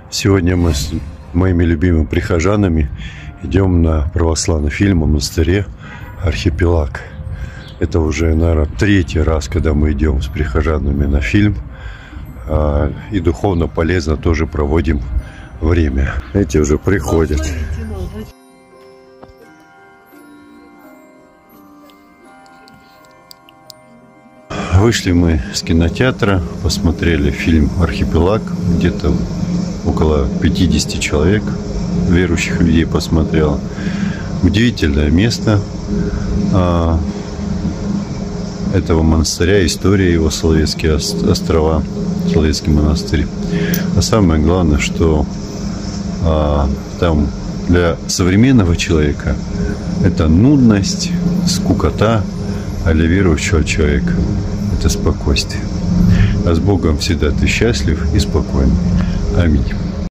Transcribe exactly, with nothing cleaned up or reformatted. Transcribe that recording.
Сегодня мы с моими любимыми прихожанами идем на православный фильм о монастыре «Архипелаг». Это уже, наверное, третий раз, когда мы идем с прихожанами на фильм. И духовно полезно тоже проводим время. Эти уже приходят. Вышли мы с кинотеатра, посмотрели фильм «Архипелаг». Где-то около пятидесяти человек, верующих людей, посмотрело. Удивительное место а, этого монастыря, история его, Соловецкие острова, Соловецкий монастырь. А самое главное, что а, там для современного человека это нудность, скукота, а для верующего человека это спокойствие. А с Богом всегда ты счастлив и спокоен. Аминь.